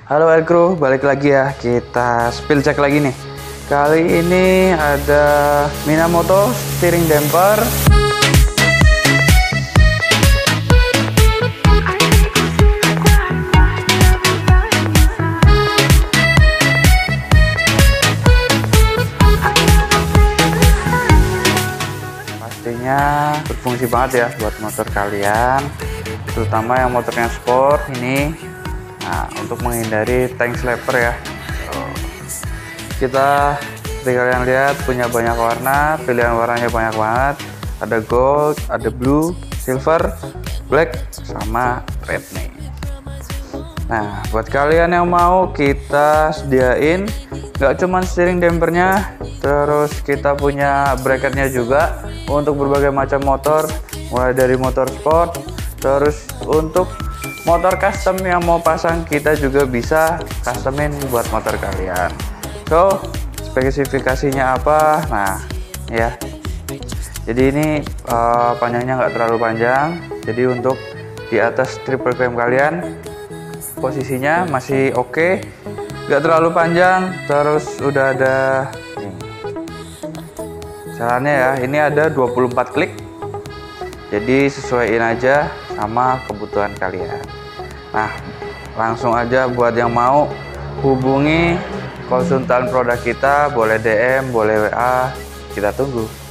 Halo Elkru, balik lagi ya. Kita spill check lagi nih. Kali ini ada Minamoto steering damper. Pastinya berfungsi banget ya buat motor kalian, terutama yang motornya sport ini. Nah, untuk menghindari tank slapper ya, kita seperti kalian lihat punya banyak warna, pilihan warnanya banyak banget. Ada gold, ada blue, silver, black, sama red nih. Nah, buat kalian yang mau, kita sediain nggak cuma steering dampernya, terus kita punya bracketnya juga untuk berbagai macam motor, mulai dari motor sport, terus untuk motor custom yang mau pasang, kita juga bisa customin buat motor kalian. So, spesifikasinya apa? Nah, ya. Jadi ini panjangnya nggak terlalu panjang. Jadi untuk di atas triple cam kalian, posisinya masih oke, nggak terlalu panjang. Terus udah ada caranya ya. Ini ada 24 klik. Jadi sesuaiin aja sama kebutuhan kalian. Nah, langsung aja buat yang mau hubungi konsultan produk kita, boleh DM, boleh WA, kita tunggu.